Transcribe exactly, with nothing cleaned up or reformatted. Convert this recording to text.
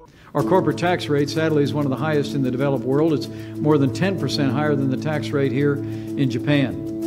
Our corporate tax rate, sadly, is one of the highest in the developed world. It's more than ten percent higher than the tax rate here in Japan.